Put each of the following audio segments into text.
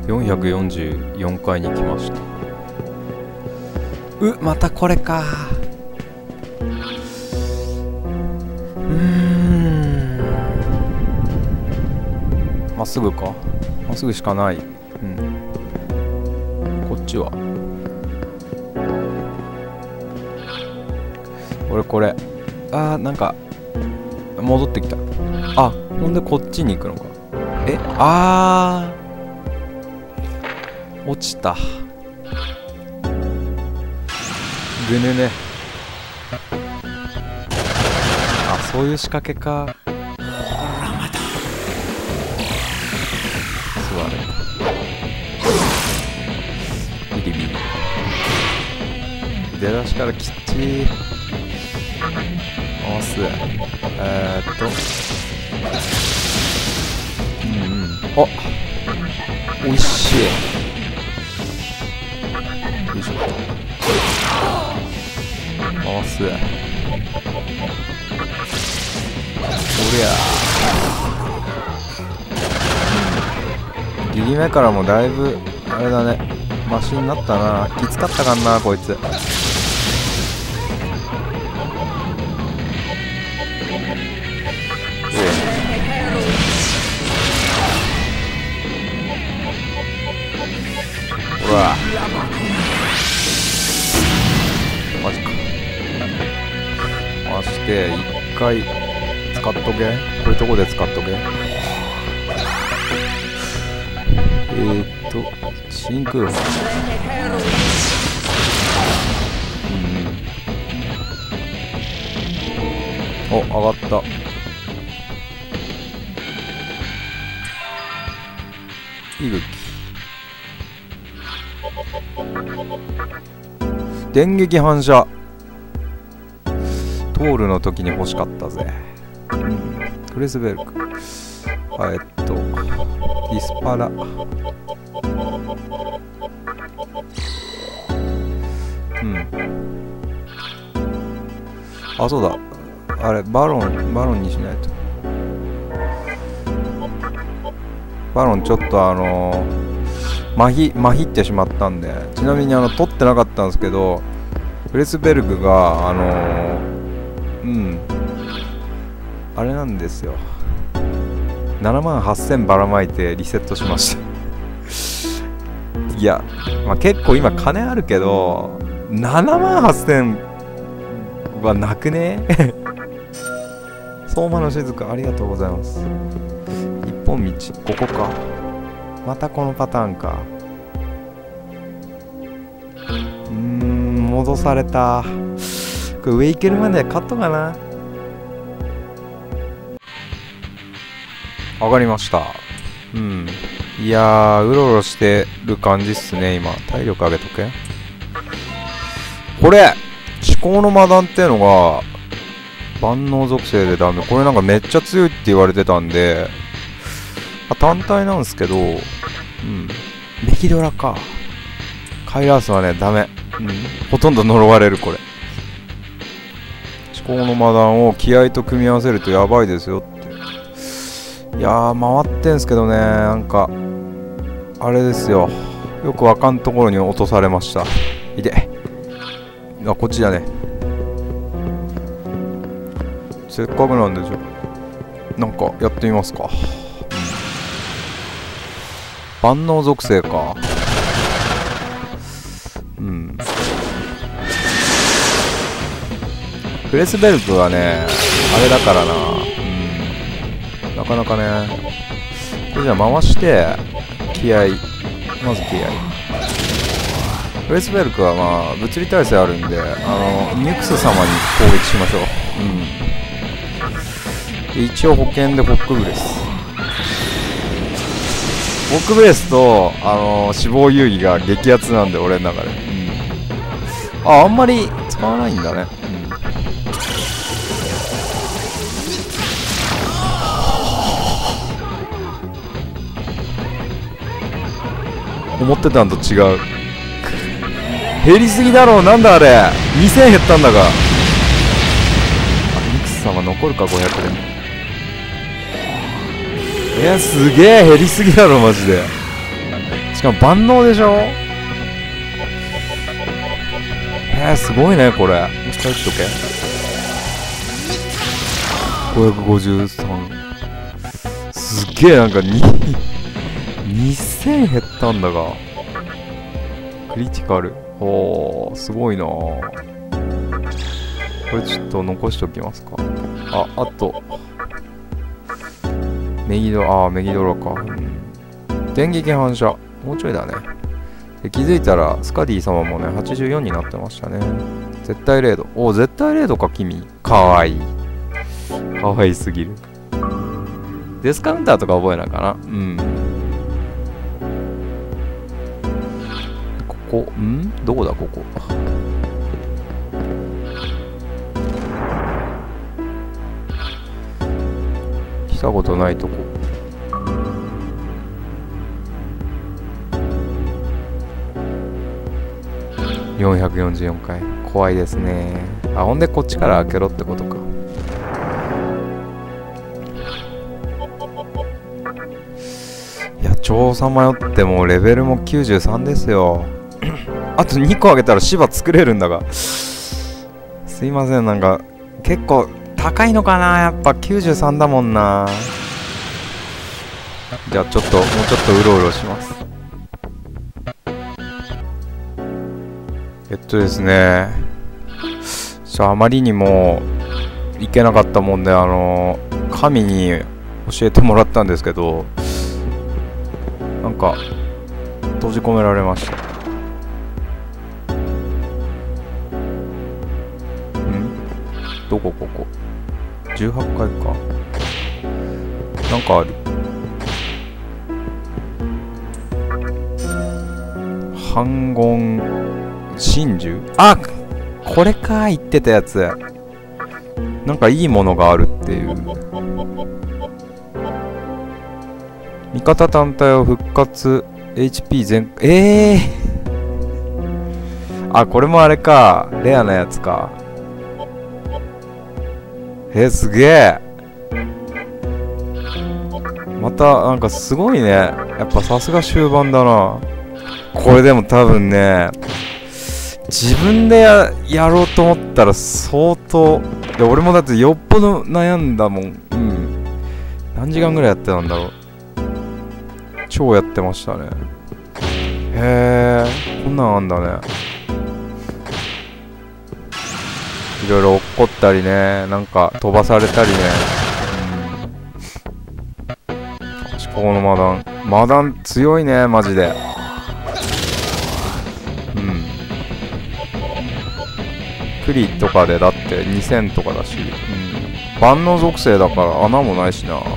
444階に来ました。またこれか。まっすぐか。まっすぐしかない。こっちは俺これなんか戻ってきた。ほんでこっちに行くのか。落ちた。ぐぬね。そういう仕掛けか。座れ。ビリビリ。出だしからきっちり回す。おいしい。よいしょ。回す。おりゃギリ目からもだいぶあれだね、マシになったな。きつかったかんなこいつ。ほらマジか。回して一回使っとけ。こういうとこで使っとけ。真空上がった。息吹。電撃反射。トールの時に欲しかったぜ。フレスベルク。ディスパラ。そうだ。あれバロンにしないと。バロンちょっと麻痺ってしまったんで、ちなみに取ってなかったんですけど、フレスベルグがあれなんですよ。78,000ばらまいてリセットしましたいや、結構今金あるけど78,000はなくね相馬の雫ありがとうございます。一本道ここか。またこのパターンか。戻された。これ上行けるまでカットかな。上がりました。いやー、うろうろしてる感じっすね。今体力上げとけ。これ至高の魔弾っていうのが万能属性でダメ。これなんかめっちゃ強いって言われてたんで、単体なんですけど、メキドラか。カイラースはねダメ。ほとんど呪われる。これ至高の魔弾を気合と組み合わせるとやばいですよって。いやー回ってんすけどね、なんかあれですよ、よくわかんところに落とされました。いてこっちだね。せっかくなんでなんかやってみますか。万能属性か。フレスベルクはねあれだからな。なかなかね。これじゃあ回して気合、まず気合。フレスベルクは物理耐性あるんで、ニュクス様に攻撃しましょう。一応保険でホックブレス。ホックブレスと死亡遊戯が激アツなんで俺の中で。あんまり使わないんだね。思ってたんと違う。減りすぎだろう。なんだあれ、2000減ったんだが。ニクス様残るか。500で。すげえ減りすぎだろマジで。 しかも万能でしょ。すごいねこれ。もう一回打っとけ。553。すっげえなんか2000減ったんだが。クリティカル。おー、すごいな。これちょっと残しておきますか。あと。メギドラか。電撃反射。もうちょいだね。で気づいたら、スカディ様もね、84になってましたね。絶対0度。絶対0度か、君。かわいい。かわいすぎる。デスカウンターとか覚えなかな。ここ、どこだ、ここ。来たことないとこ。444回。怖いですね。ほんでこっちから開けろってことか。いや、超さまよってもレベルも93ですよ。あと2個開けたら芝作れるんだが。すいません、なんか結構高いのかな。やっぱ93だもんな。じゃあもうちょっとうろうろします。ですね、あまりにもいけなかったもんで、神に教えてもらったんですけど、なんか閉じ込められました。どこここ18階か。なんかある。半言真珠。これか、言ってたやつ。なんかいいものがあるっていう。味方単体を復活 HP 全これもあれか、レアなやつか。すげえ。またなんかすごいね。やっぱさすが終盤だな。これでも多分ね、自分で やろうと思ったら相当。で俺もだってよっぽど悩んだもん。何時間ぐらいやってたんだろう。超やってましたね。こんなんあんだね。いろいろ落っこったりね、なんか飛ばされたりね。ここのマダン強いね、マジで。クリとかでだって2000とかだし、万能属性だから穴もないしな。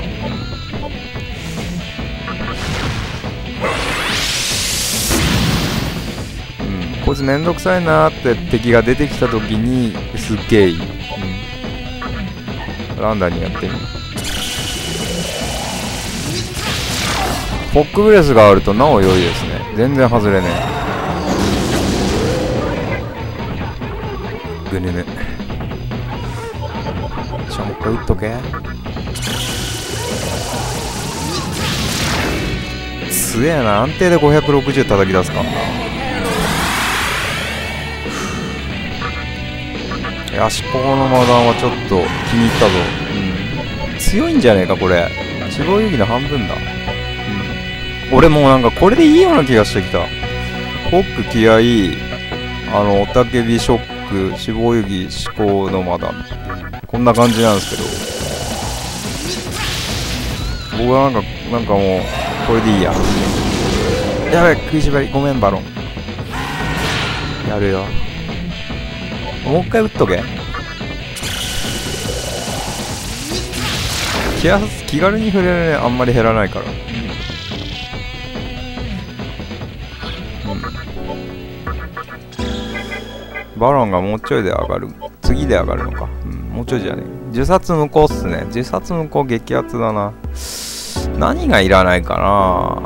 こいつめんどくさいなーって敵が出てきた時にすっげえいい。ランダにやってみる。フォックブレスがあるとなお良いですね。全然外れねえ。ぐぬぬ。もう一回打っとけ。強えな。安定で560叩き出すか。よし、ここのマダンはちょっと気に入ったぞ。強いんじゃねえかこれ。死亡遊戯の半分だ。俺もうなんかこれでいいような気がしてきた。ホック気合い、おたけびショック、死亡遊戯至高のマダン、こんな感じなんですけど、僕はなんかもうこれでいいや。やべえ、食いしばりごめんバロン。やるよ。もう一回打っとけ。気軽に触れるね。あんまり減らないから。バロンがもうちょいで上がる。次で上がるのか。もうちょいじゃねえ。呪殺無効っすね。呪殺無効激アツだな。何がいらないかな。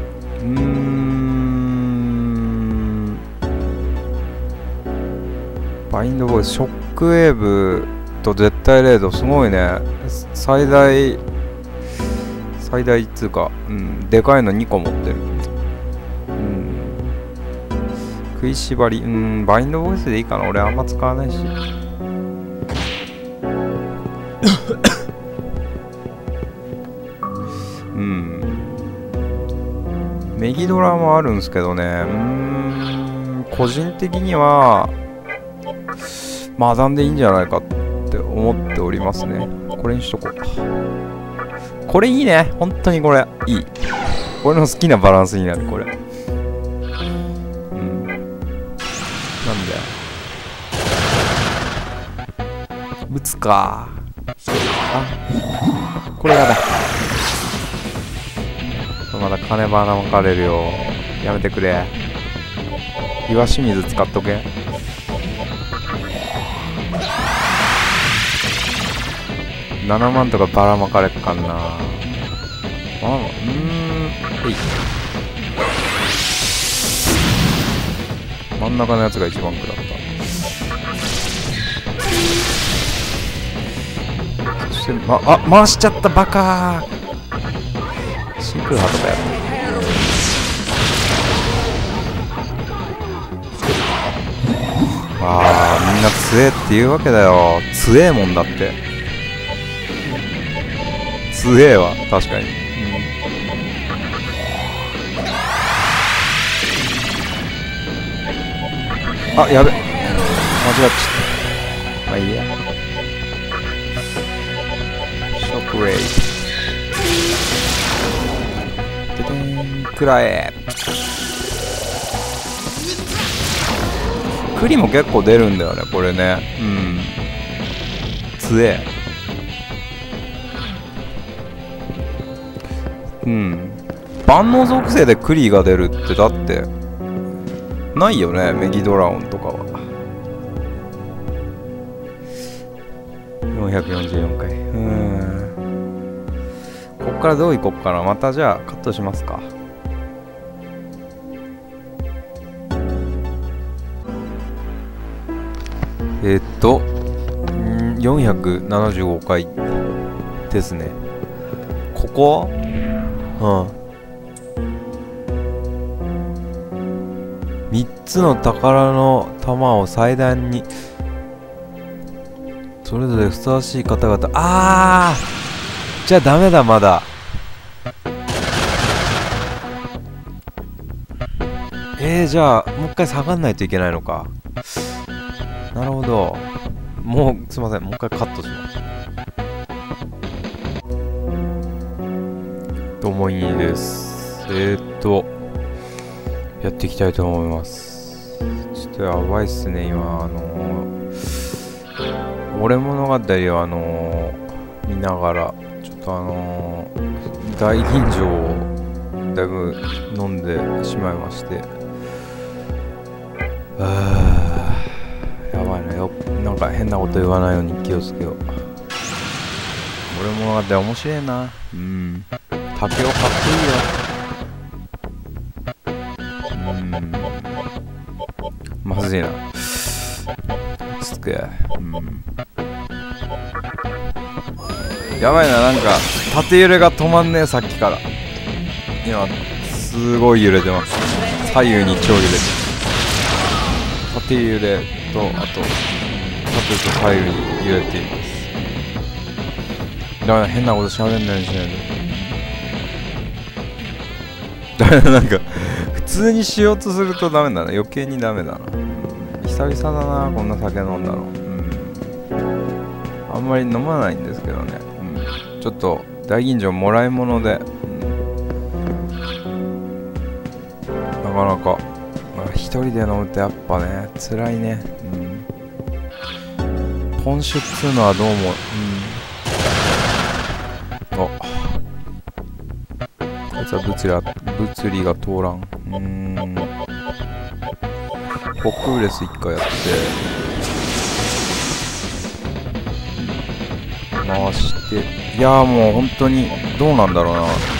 バインドボイス、ショックウェーブと絶対0度すごいね。最大っつうか、でかいの2個持ってる。 食いしばり、バインドボイスでいいかな。俺あんま使わないし。メギドラもあるんですけどね。個人的にはマダンでいいんじゃないかって思っておりますね。これにしとこう。これいいね。本当にこれいい。俺の好きなバランスになるこれ。なんだよ。撃つか。あ、これやだ。まだ金花まかれるよ。やめてくれ。岩清水使っとけ。7万とかばらまかれっかんな。真ん中のやつが一番食らった。そして回しちゃったバカー。シンクルハートかやる。みんな強えって言うわけだよ。強えもんだって。強えわ、確かに。あ、やべ。間違っちゃった。まあいいや。ショックレイ。ててん、くらえ。栗も結構出るんだよね、これね。強え。万能属性でクリが出るってだってないよね、メギドラゴンとかは。444回。こっからどういこっかな。またじゃあカットしますか。475回ですね。ここ3つの宝の玉を祭壇にそれぞれふさわしい方々。じゃあダメだ。まだじゃあもう一回下がんないといけないのか。なるほど。もうすいません、もう一回カットします。ともいいです。やっていきたいと思います。ちょっとやばいっすね、今。俺物語を見ながら、ちょっと大吟醸をだいぶ飲んでしまいまして。やばいな。なんか変なこと言わないように気をつけよう。俺物語面白いな。竹を買っていいよ。まずいな。つくやばいな。なんか縦揺れが止まんねえ、さっきから。今すごい揺れてます。左右に超揺れてる。縦揺れとあと縦と左右に揺れています。だから変なこと喋んないようにしないと。なんか普通にしようとするとダメだな。余計にダメだな。久々だな、こんな酒飲んだの。あんまり飲まないんですけどね。ちょっと大吟醸もらい物で、なかなか一人で飲むとやっぱね辛いね。ポン酒っつうのはどうもこいつは物理が通らん。コックウレス1回やって回して、いやーもう本当にどうなんだろうな。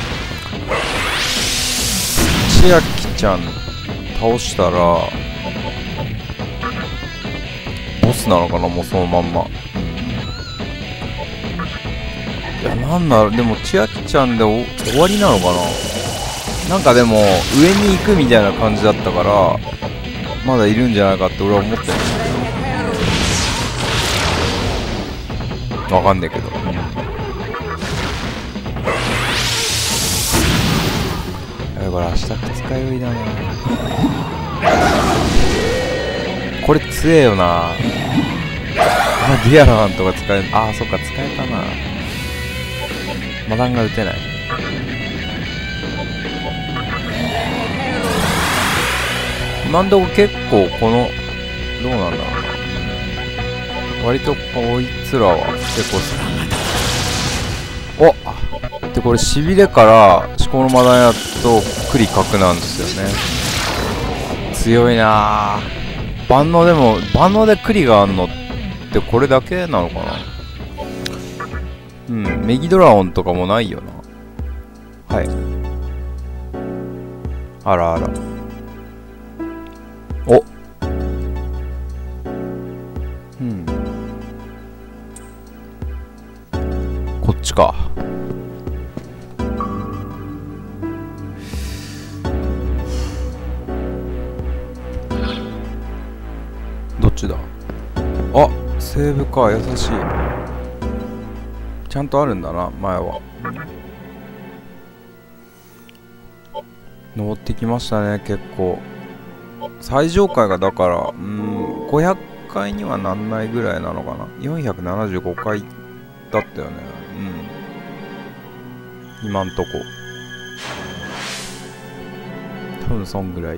千秋ちゃん倒したらボスなのかな、もうそのまんま。いや、なんだろう、でも千秋ちゃんで終わりなのかな。なんかでも上に行くみたいな感じだったから、 まだいるんじゃないかって俺は思ってるんだけど、わかんねえけど、これ明日二日酔いだな。これ強えよな。ディアラマンとか使える。ああ、そっか、使えたな。マダンが打てない。今んとこ結構このどうなんだろうな、割とこいつらは結構好き。おっで、これしびれから思考のマダンやとクリ角なんですよね。強いなぁ。万能でも万能でクリがあんのってこれだけなのかな。メギドラゴンとかもないよな。はい、あらあら。おこっちか。どっちだ。あ、セーブか。優しい。ちゃんとあるんだな、前は。登ってきましたね、結構。最上階がだから500階にはなんないぐらいなのかな。475階だったよね。今んとこ多分そんぐらい。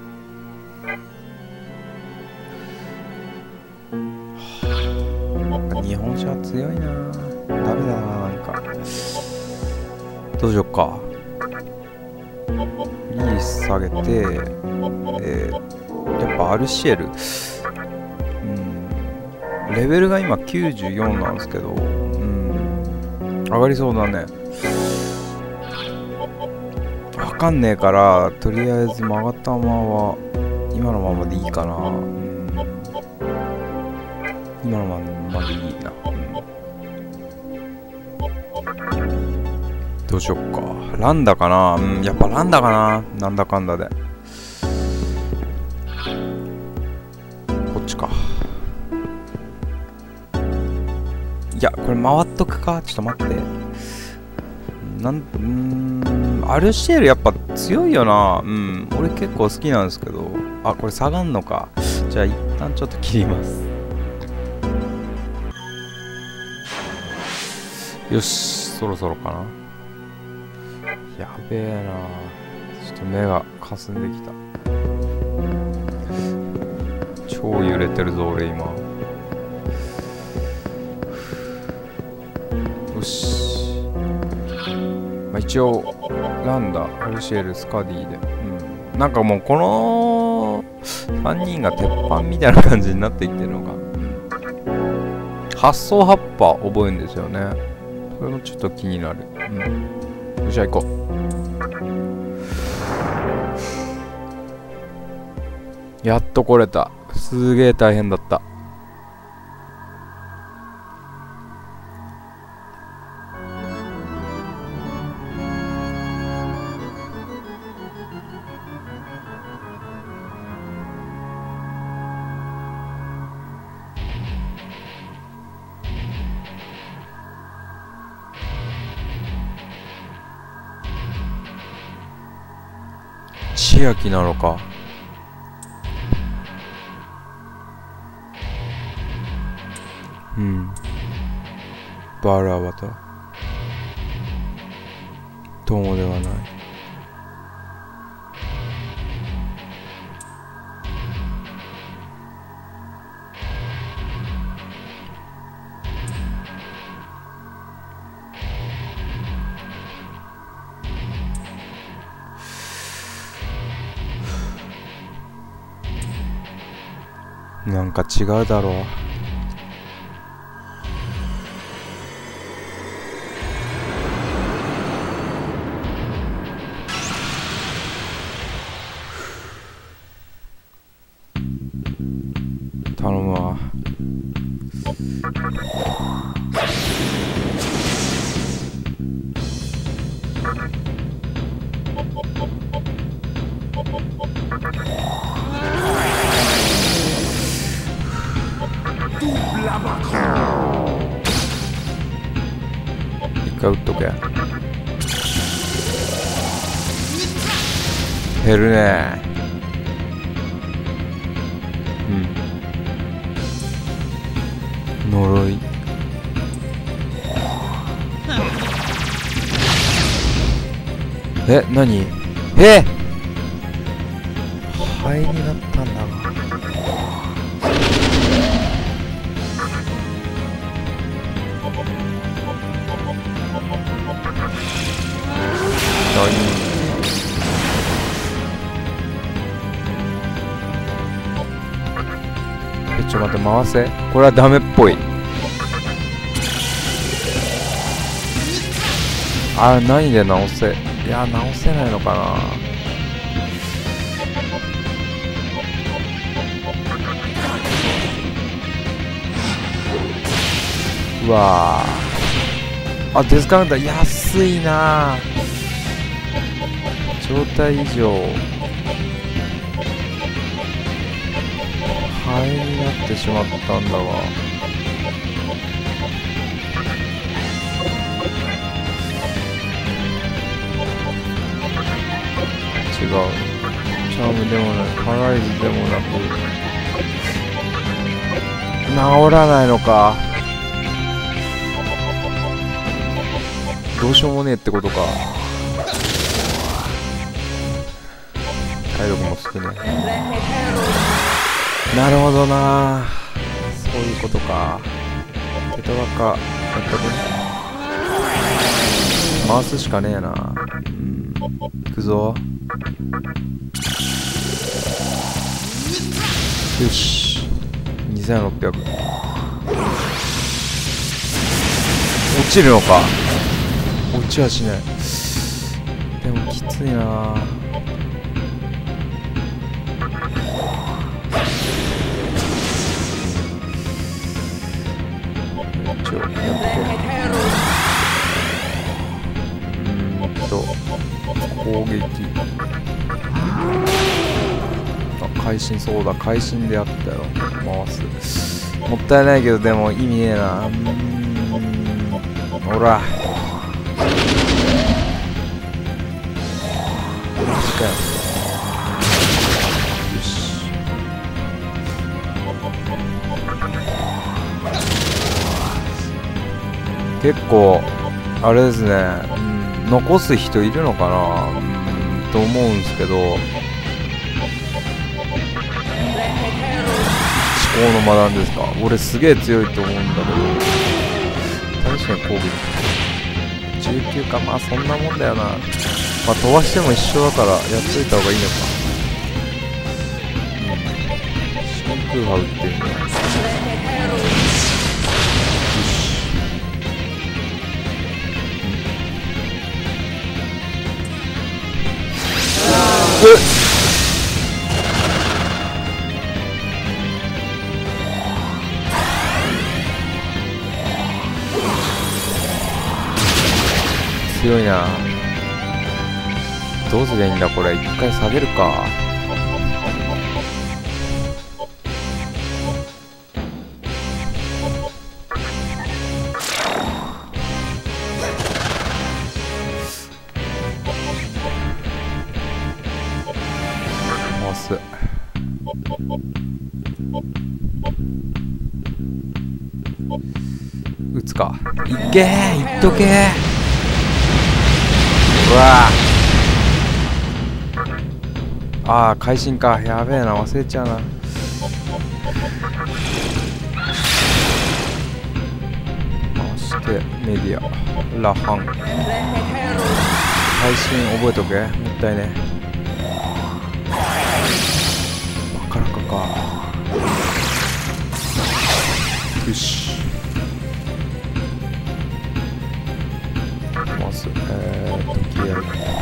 日本車強いな。ダメだな、なんか。どうしよっか。リース下げて、やっぱアルシエル、レベルが今94なんですけど、上がりそうだね。わかんねえから、とりあえず曲がったままは今のままでいいかな。今のままでいいな。どうしよっか。ランダかな。やっぱランダかな。なんだかんだで。こっちか。いや、これ回っとくか。ちょっと待って。アルシエルやっぱ強いよな。俺結構好きなんですけど。あ、これ下がんのか。じゃあ一旦ちょっと切ります。よし、そろそろかな。やべえな。ちょっと目がかすんできた。超揺れてるぞ俺今。よし、一応ランダ、アルシエル、スカディで、なんかもうこの3人が鉄板みたいな感じになっていってるのが、発想葉っぱ覚えるんですよね。それもちょっと気になる。じゃあ行こう。やっと来れた。すげえ大変だった。千秋なのか。バールアバター。友ではない。なんか違うだろう。頼むわ。 回打っとけ。減るね。うん。呪い。え、何？灰になったんだが。ちょっと待って、回せ。これはダメっぽい。あれ何で直せ？いや、直せないのかな。うわー、あ、デスカウンター安いな。状態異常。灰になってしまったんだが。違う。チャームでもない、パライズでもなく、治らないのか。どうしようもねえってことか。体力も少ねえ。なるほどな。そういうことか。手とばっかやった分回すしかねえな。いくぞ。よし、2600。落ちるのか。落ちはしない。でもきついな。一応やって攻撃。あ、会心。そうだ、会心でやったよ。回す。もったいないけど、でも意味ねえな。ほら。マジかよ。よし。結構あれですね。残す人いるのかな。と思うんですけど。思考の魔弾ですか。俺すげえ強いと思うんだけど。確かに攻撃19か。まあそんなもんだよな。まあ飛ばしても一緒だからやっといた方がいいのか。真空波打ってるね。強いな。どうすりゃいいんだこれ。一回下げるか。回す。打つか。いけー、いっとけー。うわあ、会心か。やべえな、忘れちゃうな。回してメディアラハン。会心覚えとけ。もったいね。バカラカか。よし、回す。時合い。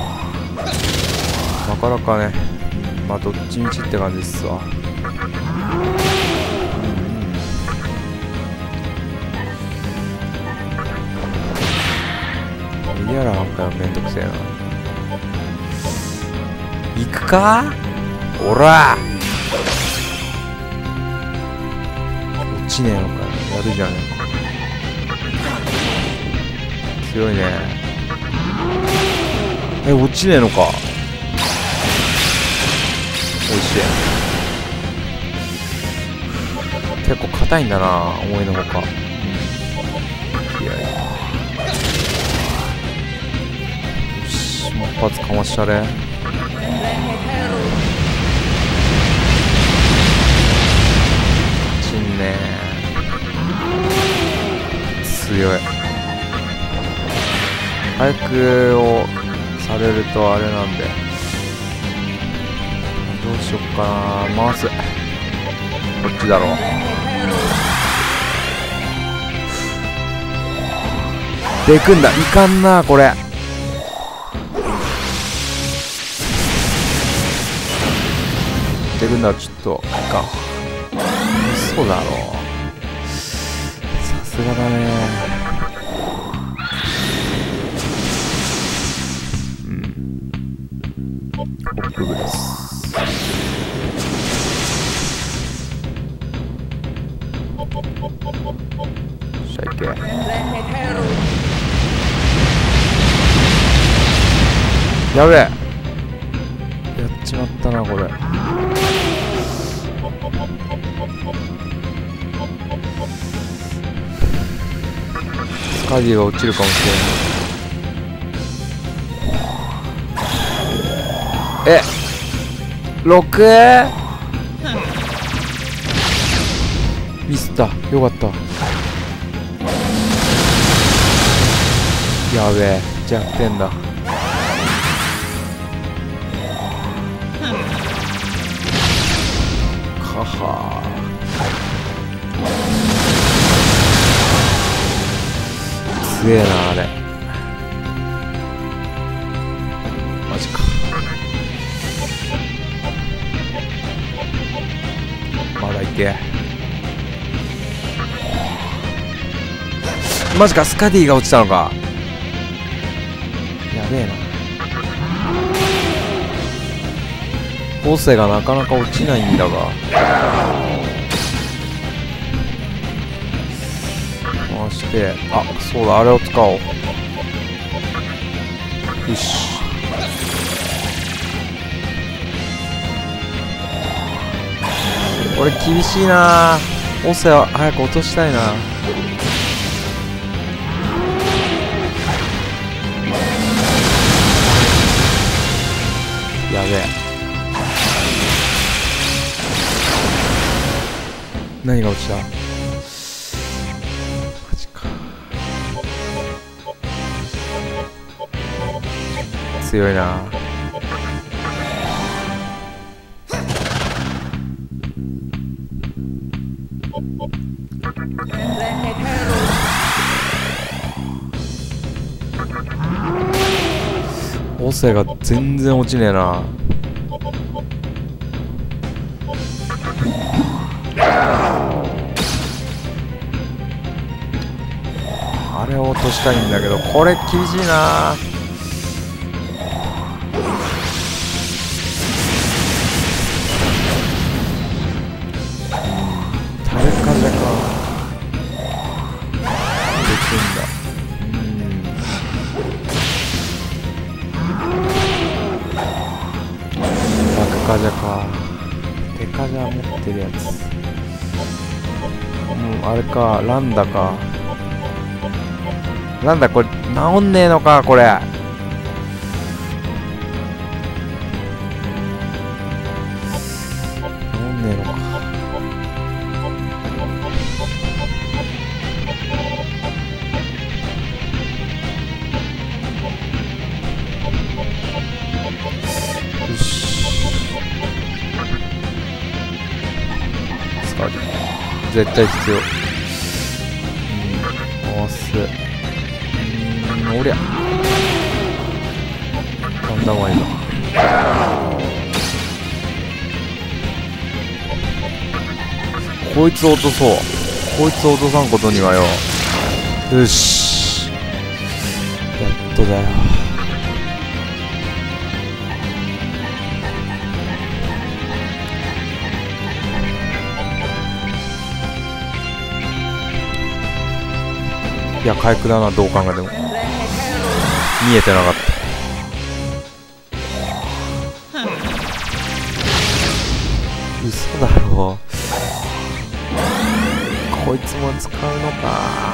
なかなかね、まあどっちみちって感じっすわ。メディアラハンかよ、めんどくせえな。行くか。おら落ちねえのかよ。やるじゃねえか。強強いね。落ちねえのか。おいしい。結構硬いんだな、思いのほか。いやいや、よし、もう一発かましたね。ちんねー、強い。早くをされるとあれなんで、どうしよっかな。回す。こっちだろう。でくんだ。いかんなこれ。でくんだ。ちょっといかん。嘘だろ。さすがだね。ホップグです。しゃいけ。やべえ。やっちまったなこれ。スカディが落ちるかもしれない。6？ ミスった。よかった。やべえ、弱点だ。かはー。強えなあれ。マジか。まだいけ。マジか、スカディが落ちたのか。やべえな。ボセがなかなか落ちないんだが。回して、あ、そうだ、あれを使おう。よし。これ厳しいな。ボセは早く落としたいな。やべえ。何が落ちた？マジか。強いな。オセが全然落ちねえな。あれを落としたいんだけど、これ厳しいな。タルカジャか。できんだ。バクカジャか。デカジャ持ってるやつ。あれか、ランダか。なんだこれ、治んねえのかこれ。治んねえのか。よし。絶対必要。回す。おりゃ。だんだんワイド。こいつを落とそう。こいつを落とさんことにはよ。よし。やっとだよ。いや、回復だな、どう考えても。 見えてなかった。嘘だろ。こいつも使うのか。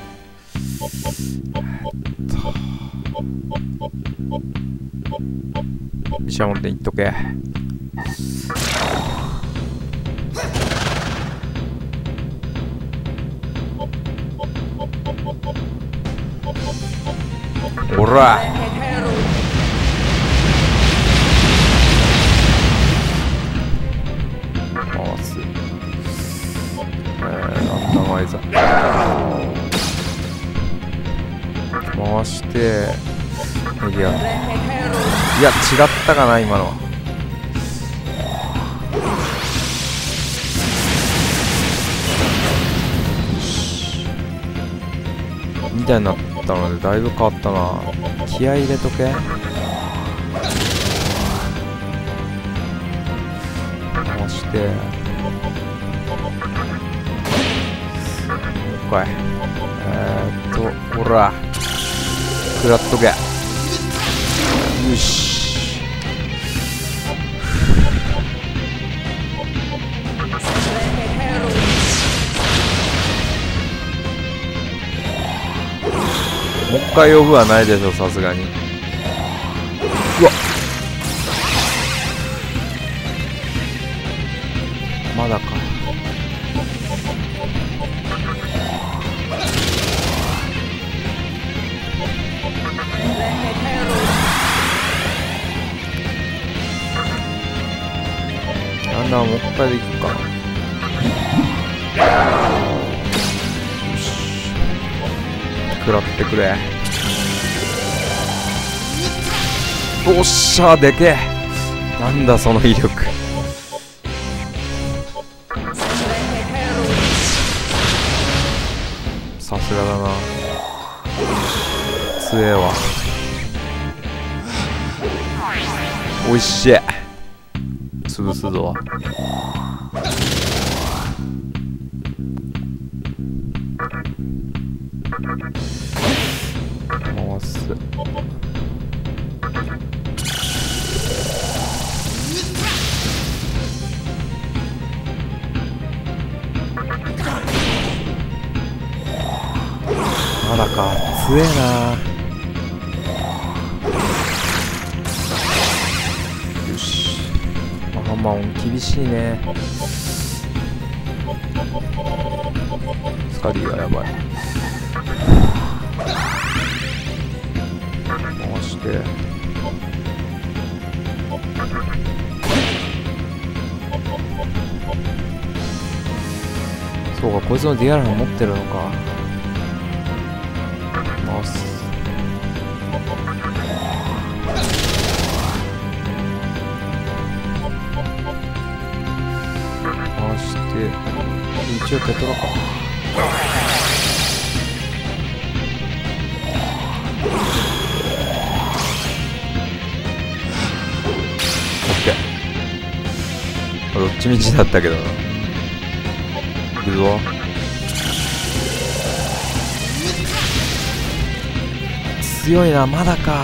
医者持っていっとけ。おら回す。なんだまいざ回していや違ったかな今のは。みたいになったのでだいぶ変わったな。気合い入れとけ。回してもう一回ほら食らっとけ。よしもう一回呼ぶはないでしょさすがに。うわまだか。なんだもう一回でいくか。よし食らってくれ。おっしゃでけえ。なんだその威力。さすがだな。強えわ。おいしい。潰すぞ。回す。まだか。強えな。よし。ハンマー厳しいね。スカリーがやばい。回してそうか、こいつのディアラン持ってるのか。回す。回して一応ペトラか。どっちみちだったけどな。いくぞ。強いな。まだか。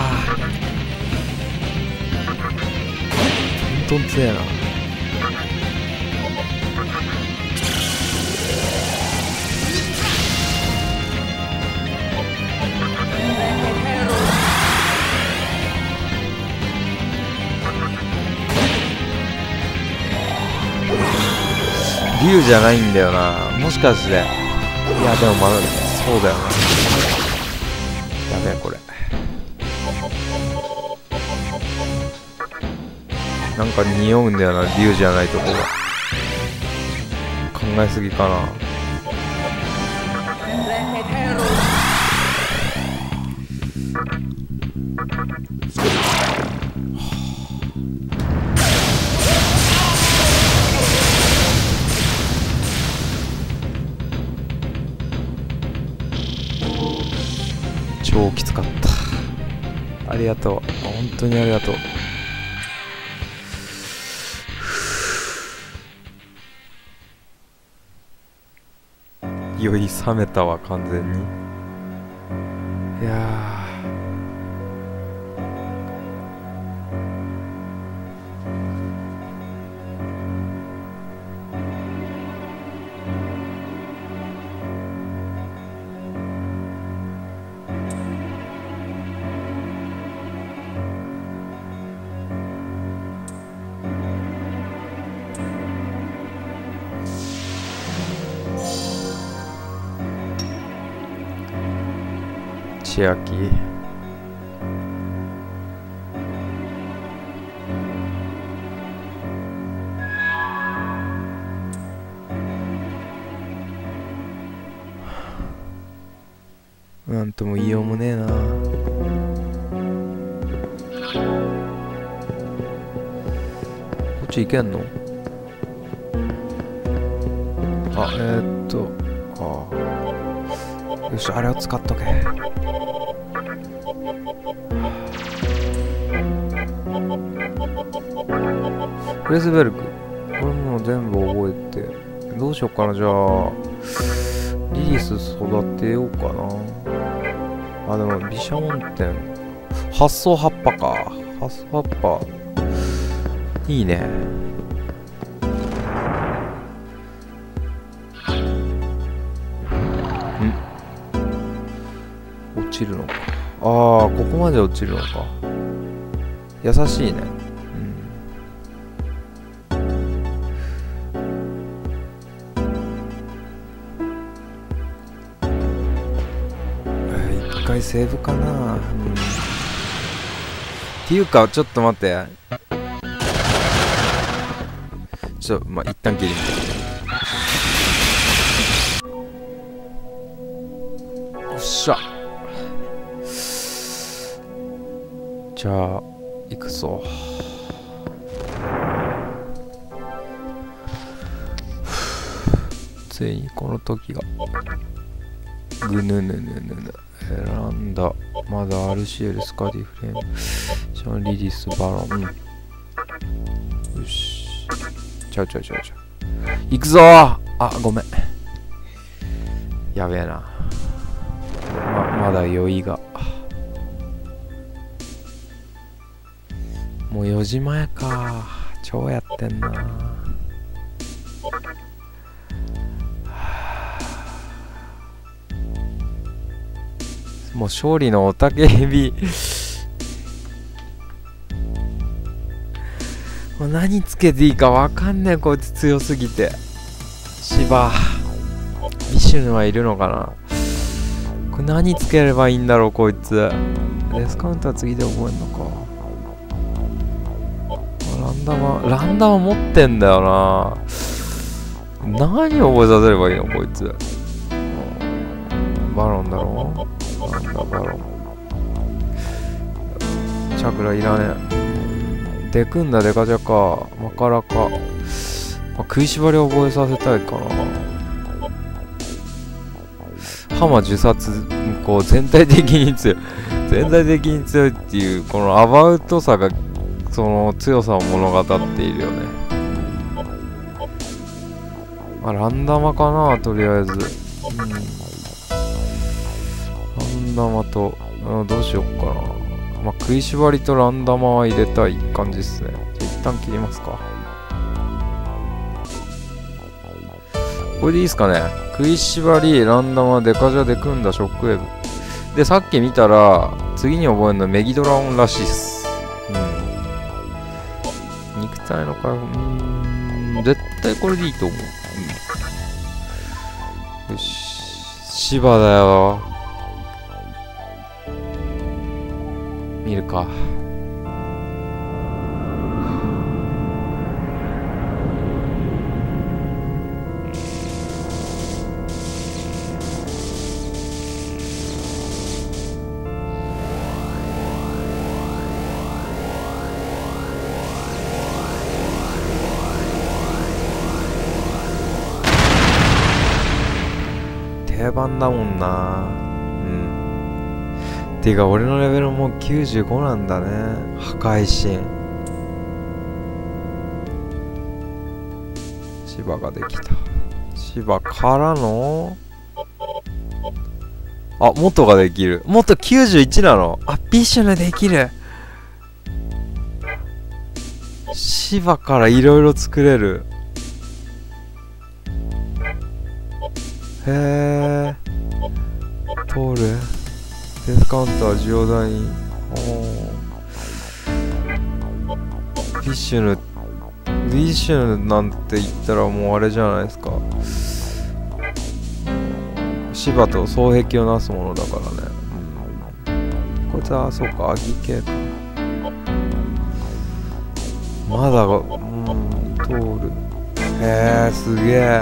ほんと強いな。竜じゃないんだよな。もしかして。いやでもまだそうだよな。やべえこれ。なんか匂うんだよな。竜じゃないとこが。考えすぎかな。超きつかった。ありがとう。本当にありがとう。酔い冷めたわ完全に。いや石焼き。なんとも言いようもねえな。こっち行けんの？あ、よし、あれを使っとけ。フレスベルク。これもう全部覚えて。どうしよっかな、じゃあ。リリス育てようかな。あ、でも、毘沙門天。発想葉っぱか。発想葉っぱ。いいね。落ちるのか。ああ、ここまで落ちるのか。優しいね。一回セーブかな。っていうか、ちょっと待って。まあ、一旦切り見て。よっしゃ。じゃあ、行くぞ。ついにこの時が。ぐぬぬぬぬぬ。選んだ。まだアルシエル、スカディフレーム、シャンリリス、バロン。よし。ちゃう。行くぞー。あ、ごめん。やべえな。まだ余裕が。もう4時前か。超やってんな。もう勝利の雄たけび。もう何つけていいかわかんねえ、こいつ強すぎて。芝。ビシュヌはいるのかな。これ何つければいいんだろう、こいつ。デスカウンター次で覚えんのか。ランダマ持ってんだよな。何を覚えさせればいいの、こいつ。バロンだろ。なんだバロン。チャクラいらねえ。デクンダデカジャか。マカラか。まあ、食いしばりを覚えさせたいかな。ハマ呪殺、こう全体的に強いっていう、このアバウトさがその強さを物語っているよね。まあ、ランダマかな、とりあえず。ランダマと、どうしよっかな。まあ、食いしばりとランダマは入れたい感じっすね。じゃあ一旦切りますか。これでいいっすかね。食いしばり、ランダマ、デカジャで組んだショックウェーブ。で、さっき見たら、次に覚えるのはメギドラオンらしいっす。肉体の回復、絶対これでいいと思う。よし。芝だよ。見るか。定番だもんな。てか俺のレベルもう95なんだね。破壊神。芝ができた。芝からの元ができる。元91なの。ビシュヌできる。芝からいろいろ作れる。へえ。通る。デスカウンター、ジオダイン。ビシュヌなんて言ったらもうあれじゃないですか。芝と双璧をなすものだからね。 こいつはそうか、アギ系か。まだ通る。へえ、すげえ。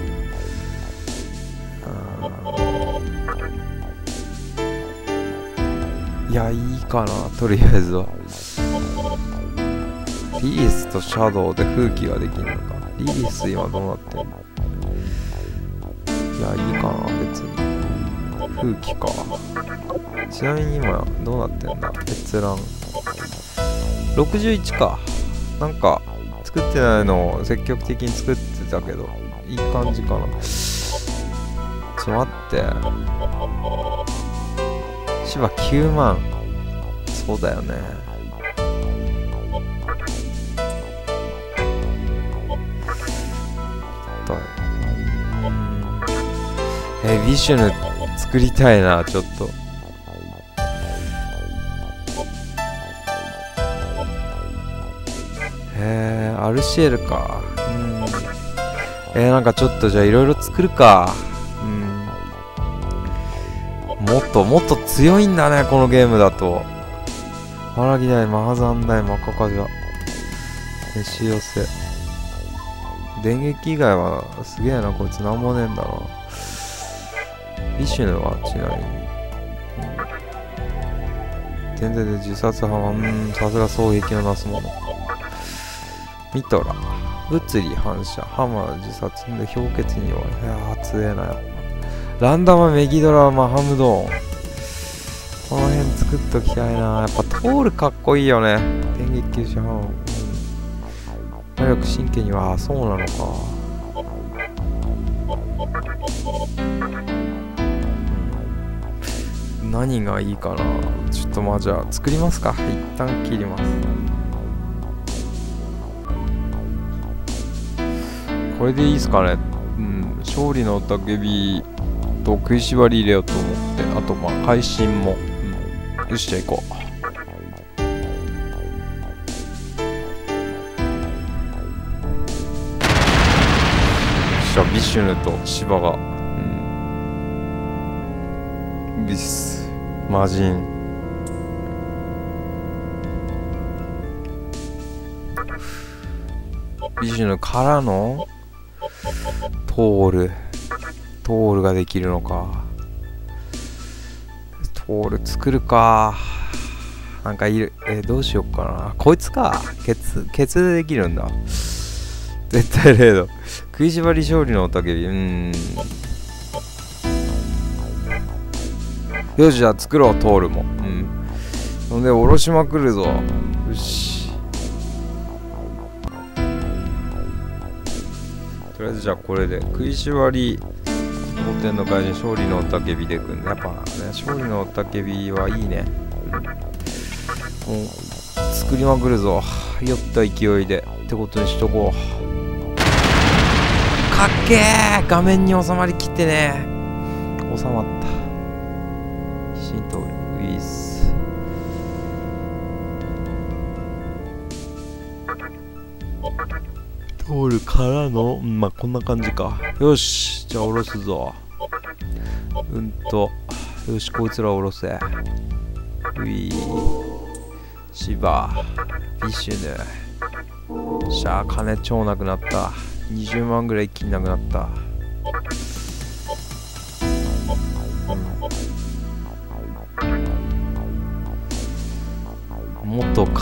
いや、いいかな、とりあえずは。リリースとシャドウで風紀ができるのか。リリース今どうなってんの？いや、いいかな、別に。風紀か。ちなみに今どうなってんだ？閲覧61か。なんか作ってないのを積極的に作ってたけど、いい感じかな。ちょっと待って、芝9万。そうだよね。ビシュヌ作りたいな、ちょっと。アルシエルか。なんかちょっとじゃあいろいろ作るか。もっと強いんだね、このゲームだと。わらぎ台、マハザン台、マカカジャ。飯寄せ。電撃以外はすげえな、こいつなんもねえんだな。ビシュヌはちなみに。全然で自殺犯、さすが双撃のなすもの。ミトラ。物理反射。ハマー自殺で氷結に弱い。いやー、強えな、やっぱ。ランダムメギドラ、マハムドーン。この辺作っときたいな。やっぱトールかっこいいよね。電撃吸収反応。魔力神経には、そうなのか。何がいいかな。ちょっとまあじゃあ作りますか。一旦切ります。これでいいですかね。勝利の雄たけびと食いしばり入れようと思って、あとまあ会心も、よしじゃあ行こう。ビシュヌと芝が、ビス魔人ビシュヌからのトールができるのか。トール作るか。なんかいる。どうしよっかな。こいつか。ケツでできるんだ。絶対0度。食いしばり勝利の雄たけび。よし、じゃあ作ろう、トールも。ほんで、おろしまくるぞ。よし。とりあえず、じゃあこれで。食いしばり、当店の怪人、勝利の雄たけびでいくんで。やっぱね、勝利の雄たけびはいいね。もう、作りまくるぞ。酔った勢いで。ってことにしとこう。かっけー！画面に収まりきってね。収まった。シントルウィス。通るからの、まあこんな感じか。よし、じゃあ下ろすぞ。よし、こいつら下ろせ。ウィー、シバ、ビシュヌ。しゃあ、金超なくなった。20万ぐらい一気になくなった。元か。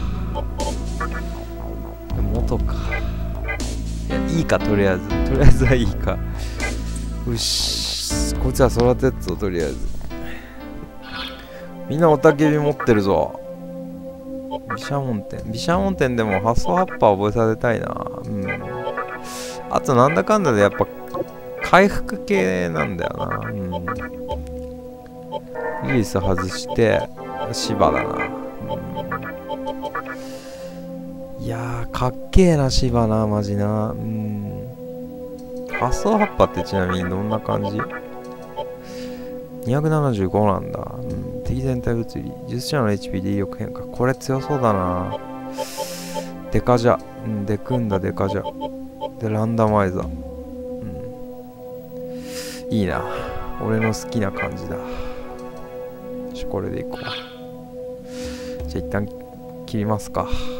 いや、いいか、とりあえずはいいか。よし、こいつは育てっぞ、とりあえず。みんな雄たけび持ってるぞ。毘沙門天でも発想葉っぱ覚えさせたいな。あとなんだかんだでやっぱ回復系なんだよな。リリース外して芝だな。いやー、かっけえな、芝な、マジな。発想葉っぱってちなみにどんな感じ？ 275 なんだ。敵全体物理。術者の HP で威力変化。これ強そうだな。デカジャ。デクンダデカジャ。で、ランダマイザー。いいな。俺の好きな感じだ。これでいこう。 じゃあ一旦切りますか。